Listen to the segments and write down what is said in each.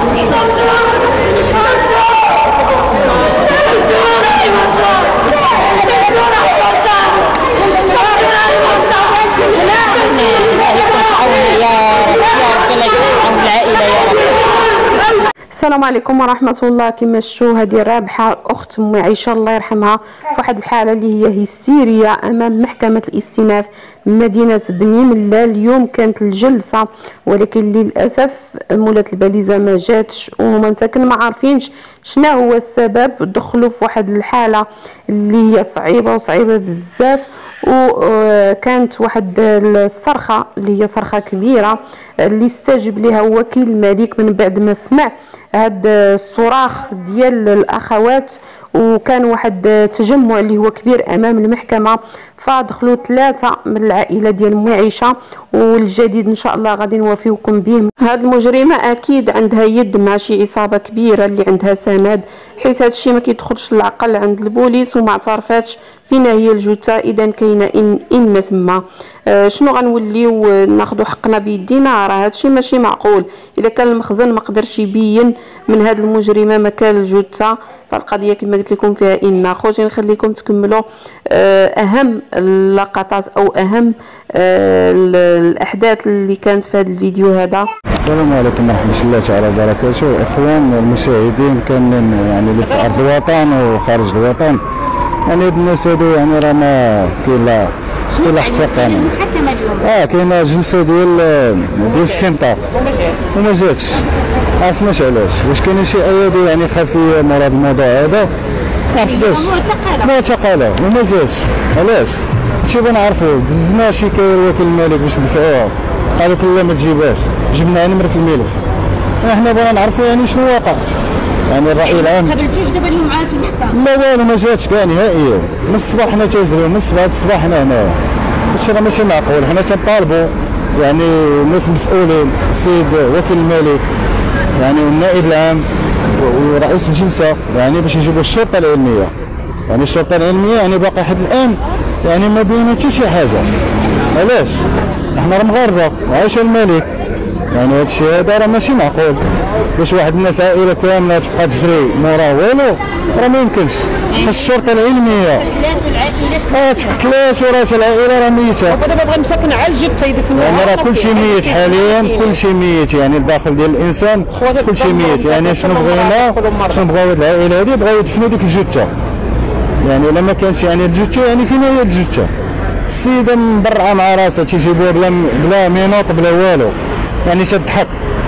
السلام عليكم ورحمة الله. كما شفتوا هذه رابحة أخت أمي عائشة الله يرحمها في واحد الحالة اللي هي هستيرية أمام محكمة الاستئناف مدينة بني ملال. اليوم كانت الجلسة ولكن للأسف مولات الباليزة ما جاتش وهما مساكن ما عارفينش شنو هو السبب. دخلوا في واحد الحالة اللي هي صعيبة بزاف، وكانت واحد الصرخة اللي هي صرخة كبيرة اللي استجب لها وكيل الملك من بعد ما سمع هاد الصراخ ديال الاخوات، وكان واحد التجمع اللي هو كبير امام المحكمه. فدخلوا 3 من العائله ديال أم عائشه، والجديد ان شاء الله غادي نوافيكم به. هاد المجرمه اكيد عندها يد مع شي عصابه كبيره اللي عندها سند، حيت هادشي ما كيدخلش العقل عند البوليس وما اعترفاتش فينا هي الجثه. اذا كاينه ان تما شنو غنوليو ناخذوا حقنا بيدينا؟ راه هادشي ماشي معقول. الا كان المخزن ما قدرش يبين من هاد المجرمه مكان الجثه، فالقضيه كما قلت لكم فيها ان. خوتي نخليكم تكملوا اهم اللقطات او اهم الاحداث اللي كانت في هذا الفيديو هذا. السلام عليكم ورحمه الله تعالى وبركاته. اخوان المشاهدين كاملين يعني اللي في ارض الوطن وخارج الوطن، يعني هاد الناس هادو يعني راه ما كاين لا احتقان. المحاكمه اليوم كاينه جلسه ديال الاستنطاق وما جاتش، عرفناش علاش. واش كاينه شي ايادي يعني خفيه مورا الموضوع هذا؟ ما عرفتش. معتقله وما جاتش، علاش؟ هادشي بغينا نعرفو. دزنا شكايه لوكيل الملك باش ندفعوها، قالوا لك لا ما تجيبهاش، جبنا نمره الملف. احنا بغينا نعرفو يعني شنو واقع، يعني الرأي العام. ما قابلتوش دابا اليوم معاه في المحكمة؟ لا والو ما جاتش كاع نهائيا. من الصباح حنا تيجريو، من 7 الصباح حنا هنا. هادشي راه ماشي معقول. حنا تنطالبوا يعني الناس مسؤولين، السيد وكيل الملك يعني والنائب العام ورئيس الجلسة يعني باش يجيبوا الشرطة العلمية. يعني الشرطة العلمية يعني باقي حد الآن يعني ما بينوا حتى شي حاجة. علاش؟ احنا راه مغاربة وعايشة الملك. يعني هادشي هذا راه ماشي معقول. باش واحد الناس عائله كامله تبقى تجري مورا والو، راه ما يمكنش. الشرطه العلميه تقتلات والعائلات تقتلات وراه العائله راه ميته. ودابا بغا نسكن على الجثه يديك يعني راه كلشي ميت حاليا، كلشي ميت. يعني الداخل ديال الانسان كلشي ميت. يعني شنو بغينا؟ شنو بغاو هاد العائله هادي؟ بغاو يدفنوا ديك الجثه. يعني الا ما كانش يعني الجثه يعني فين هي الجثه؟ السيده مبرعه مع راسها تيجيبوها بلا مينوط بلا والو، يعني تضحك.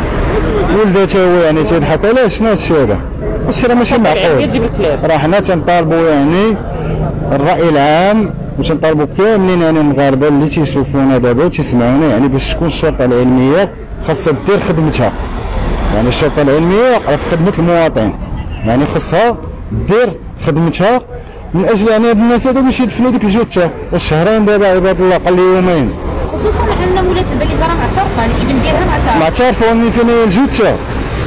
ولدها تا هو يعني تيضحك. علاش؟ شنو هادشي هذا؟ هادشي راه ماشي معقول. راه حنا تنطالبوا يعني الرأي العام وتنطالبوا كاملين يعني المغاربه اللي تيشوفونا دابا وتيسمعونا يعني باش تكون الشرطه العلميه خاصها دير خدمتها. يعني الشرطه العلميه راه في خدمه المواطن، يعني خاصها دير خدمتها من اجل يعني هاد الناس هادو باش يدفنوا ديك الجثه. الشهرين دابا عباد الله قال لي يومين، خصوصا ان مولات الباليزه راه معترفه، الابن ديالها معترفه من فين هي الجثه.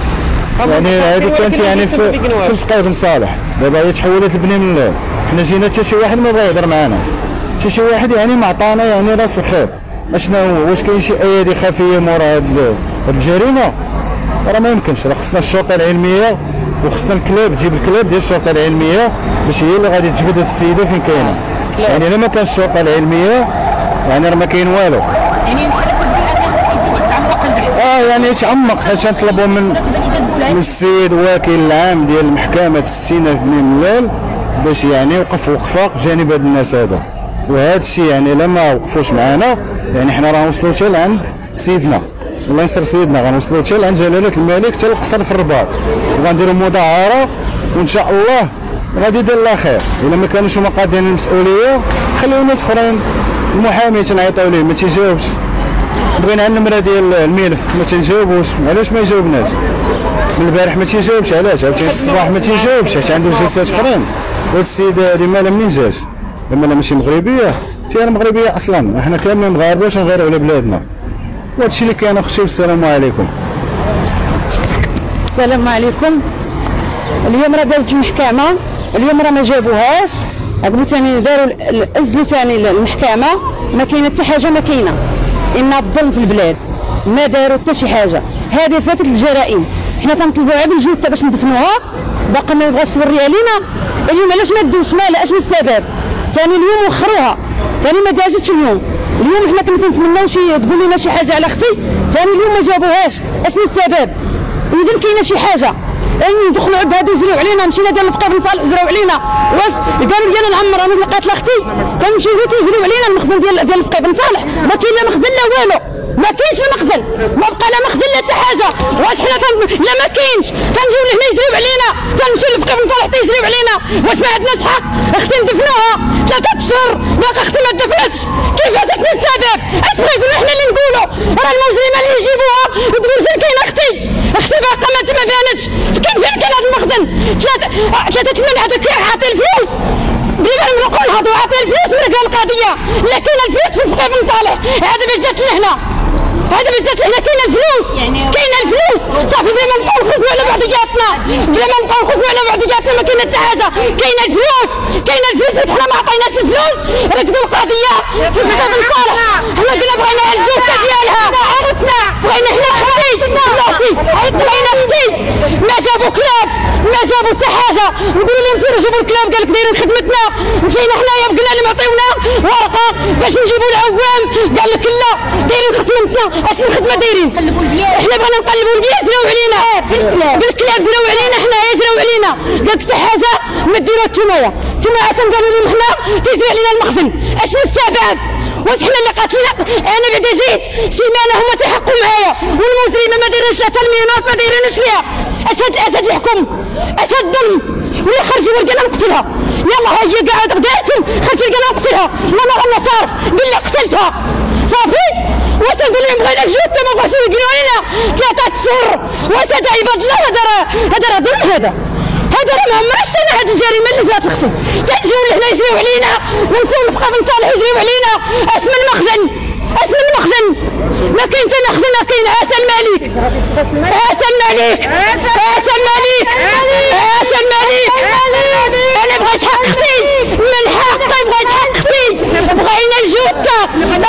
يعني هذه كانت يعني في الفقيه بن صالح، دابا هي تحولت لبني ملال. حنا جينا حتى شي واحد ما بغا يهضر معنا، حتى شي واحد يعني ما عطانا يعني راس الخير. اشنو هو؟ واش كاين شي ايادي خفيه مورا هاد الجريمه؟ راه ما يمكنش. راه خصنا الشرطه العلميه وخصنا الكلاب، تجيب الكلاب ديال الشرطه العلميه باش هي اللي غادي تجبد هاد السيده فين كاينه. يعني الا ما كانش الشرطه العلميه يعني راه ما كاين والو. يعني بحال تتقول ان خص يزيد يتعمق البحث. يعني يتعمق. حيت نطلبوا من السيد وكيل العام ديال محكمه الاستئناف بني ملال باش يعني يوقف وقفه بجانب هاد الناس هذا. وهذا الشيء يعني الا ما وقفوش معنا يعني حنا راه نوصلوا حتى لعند سيدنا الله يستر سيدنا، غنوصلوا حتى لعند جلاله الملك حتى القصر في الرباط، وغنديروا مظاهره وان شاء الله غادي يدير الله خير. الا ما كانوش هما قادين المسؤوليه خليو ناس اخرين. المحامي تنعيطوا ليه ما تيجاوبش. بغينا النمره ديال الملف ما تنجاوبوش. علاش ما يجاوبناش؟ من البارح ما تيجاوبش. علاش؟ عاوتاني الصباح ما تيجاوبش حيت عنده جلسات اخرين. والسيده هذه مالها منين جات؟ مالها ماشي مغربيه؟ حتى انا مغربيه اصلا. حنا كاملين مغاربه باش نغيروا على بلادنا. وهادشي اللي كاين اختي. والسلام عليكم. السلام عليكم. اليوم راه دازت المحكمه، اليوم راه ما جابوهاش. عقبوا ثاني داروا ازلوا ثاني المحكمه، ما كاينه حتى حاجه. ما كاينه ان الظلم في البلاد، ما داروا حتى شي حاجه. هذه فاتت الجرائم. حنا كنطلبوا عاد الجثه باش ندفنوها، باقا ما بغاش توريها لينا. اليوم علاش ما دوش مالها؟ اشنو السبب؟ ثاني اليوم وخروها، ثاني ما جاتش اليوم حنا كنا تنتمناو تقول لنا شي حاجه على اختي، ثاني اليوم ما جابوهاش. اشنو السبب؟ اذا كاينه شي حاجه. ندخلوا عند هادو يزريو علينا، مشينا ديال الفقيه بن صالح زراو علينا، واش قالوا لي انا نعمر انا لقيت لاختي، تنمشيو غير تيزريو علينا المخزن ديال الفقيه بن صالح، ما كاين لا مخزن لا والو، ما كاينش المخزن، ما بقى لا مخزن لا حتى حاجه. واش حنا لا ما كاينش تنجيو لهنا يزريو علينا، تنمشيو للفقيه بن صالح تيزريو علينا، واش ما عندناش حق؟ اختي ندفنوها 3 اشهر باقا اختي ما دفنتش، كيفاش؟ شنو السبب؟ اش بغا يقولوا حنا اللي نقولوا؟ راه المجرمه اللي يجيبوها وتقول فين كاينه اختي باقا ما بانتش، فين كاين هذا المخزن؟ 3 8 هذاك عاطي الفلوس، ديما نروحوا نهضروا عاطي الفلوس ولا قال القضيه، لا كاين الفلوس في الفقيه بن صالح، هذا باش جات لهنا، هذا باش جات لهنا كاين الفلوس، كاين الفلوس صافي، بلا ما نبقاو نخزنوا على بعضياتنا، بلا ما نبقاو نخزنوا على بعضياتنا ما كاين حتى حاجه، كاين الفلوس، حنا ما عطيناش الفلوس، ركدوا القضيه في الفقيه بن صالح، حنا قلنا بغينا الجثه ديالها، بغينا حنا اختي، بغينا اختي، ما جابوا كلاب، ما جابوا حتى حاجه، نقولوا لهم سيروا جيبوا الكلاب، قال لك دايرين خدمتنا، مشينا حنايا بقينا لهم عطيونا ورقه باش نجيبوا العوام، قال لك لا دايرين خدمتنا، اش من خدمه دايرين؟ احنا بغينا نقلبوا البيع زراو علينا، بالكلاب زراو علينا، حنايا زراو علينا، قال لك حتى حاجه ما ديروها نتوما قالوا لهم حنا تيزري علينا المخزن، اشنو السبب؟ واش حنا اللي قاتلين؟ انا بعدا جيت سيمانه هما تيحقوا معايا، والمجرمه ما دايرينش لا تلمينات ما دايرينش فيها، اش هاد الاسد يحكم؟ اش هاد الظلم؟ ولا خرجوا ولقينا نقتلها، يلا هي قاعد غداتهم خرج لقينا نقتلها، انا تعرف باللي قتلتها صافي. واش نقول لهم بغينا الجثه ما بغاوش يقولوا علينا 3 اشهر، واش هذا عباد الله؟ هذا راه ظلم، هذا راه ما عمرش انا هذه الجريمه اللي زادت اختي، تنجيو لهنا يجريو علينا ونمشيو للفقيه بن صالح يجريو علينا، اش من مخزن؟ ما كاين حتى مخزن، كاين عسى الملك، انا بغيت حق اختي، من حقي بغيت حق اختي، بغينا الجثه،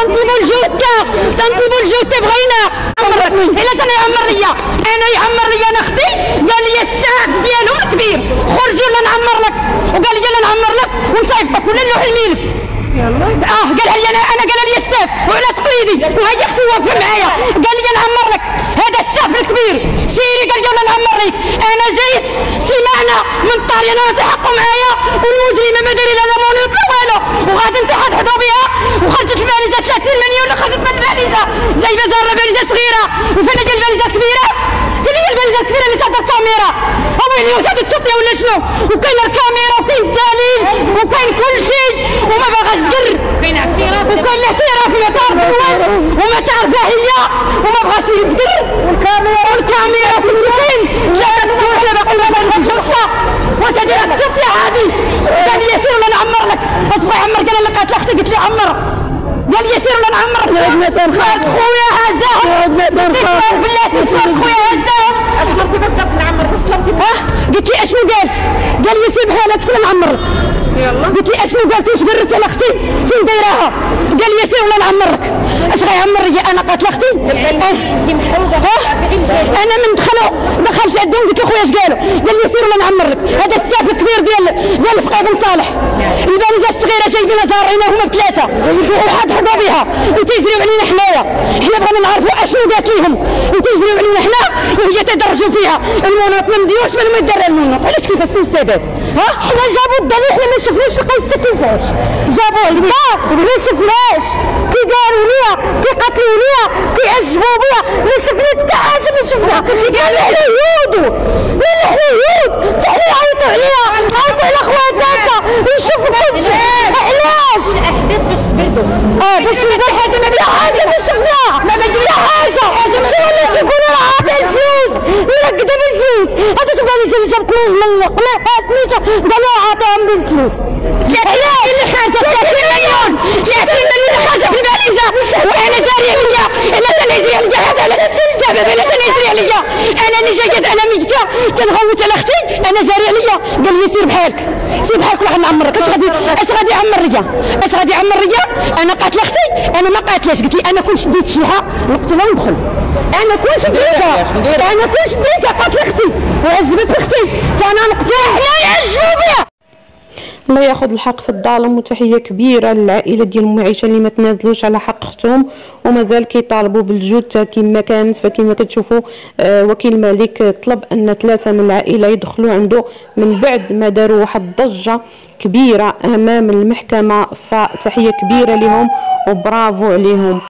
تنطلبوا الجثه بغينا. الا كان يعمر ليا انا اختي، قال لي الساعه ديالو كبير، خرجوا ولا نعمر لك، وقال لي انا نعمر لك ونصيفطك ولا نلوح الملف. قالها لي انا قال لي الساف وعلى تقليدي، وهاجي اختي واقفه معايا، قال لي نعمر لك هذا الساف الكبير، سيري قال لي نعمر لك. انا جيت سمعنا من الطاليه انا تحقوا معايا، والمجرمه ما دايره لا مونيط لا والو، وغادي نتحدثوا بها، وخرجت الباليزه 30 مليون، خرجت من الباليزه زي بازار باليزه صغيره، وفين جا الباليزه الكبيره؟ فين هي الباليزه الكبيره اللي صادت الكاميرا؟ ويلي واش غادي تسطي ولا شنو؟ وكاين الكاميرا وكاين الدليل وكاين كل شيء، وما باغاش تقر، كاين اعتراف وكاين الاعتراف ما تعرف وما تعرفها هي، وما بغاش يتقر، والكاميرا كل شيء كاين. جات الصوره اللي باقي ما في الشرطه، واش هادي راك تسطي عادي؟ قال لي سير ولا نعمر لك، اصبح عمر، قال انا لقيت اختي قلت لي عمر، قال لي سير ولا نعمر لك. خويا هزاهم بالله صوت خويا هزاهم، اسمرتي بس نعمر بس قلت لي اشنو قالت؟ قال لي سيب حالك تكون نعمر لك. قلت لي اشنو قالت؟ واش قررت على اختي فين دايراها؟ قال لي سير ولا نعمر لك. اش غيعمر لي انا قاتل اختي؟ انت محروقه انا من دخلت عندهم قلت له خويا اش قالوا؟ قال لي سير ولا نعمر لك. هذا الساف الكبير ديال الفقيه بن صالح، الباليزه الصغيره جايبينها زارعينها هما ب3 وحضحضوا بها وتيجريو علينا حنايا، حنا بغينا نعرفوا اشنو قالت لهم وتيجريو علينا حنا، وهي تدرجوا فيها المونوط ما مديوش من ما يدار المونوط. علاش كيفاش السبب؟ حنا جابوا الدليل، حنا ما شفناش القصه كيفاش جابوه، ما شفناش كي داروا ليا كي قتلوا ليا كي عجبوا بيا، ما شفنا حتى حاجه، ما شفنا. قال لي حنا يهود حتى حنا يعيطوا عليا، عيطوا على خواتاتها ويشوفوا كلشي. علاش؟ الاحداث باش تبردوا، باش نبدا حاجه ما حاجه ما شفناها، ما بدنا حاجه. شنو اللي تيقولوا راه عاطي الفلوس ولا كذا بالفلوس؟ هذوك الباليزه اللي جابت من قناها سميتها قالوا عاطيهم بالفلوس. علاش اللي خارجه 30 مليون اللي خارجه في الباليزه؟ وانا زارع ليا الا تنزرع ليا هذا علاش السبب علاش تنزرع ليا انا اللي جايه انا ميته تنغوت على اختي انا زارع ليا قال لي سير بحالك سير بحالك واحد نعمرك اش غادي يعمر ليا اش غادي يعمر ليا انا قاتله اختي انا ما قاتلاش قلت لي انا كون شديت شيحه نقتلها وندخل انا كون شديتها قاتله اختي وعذبت اختي فانا نقتلها حنايا الجنوبيه. الله ياخذ الحق في الظالم. وتحيه كبيره للعائله ديال ام عيشه اللي ما تنازلوش على حق اختهم ومازال كيطالبوا بالجثه كما كانت. فكما كتشوفوا وكيل الملك طلب ان 3 من العائله يدخلوا عنده من بعد ما داروا واحد الضجه كبيره امام المحكمه. فتحيه كبيره لهم وبرافو عليهم.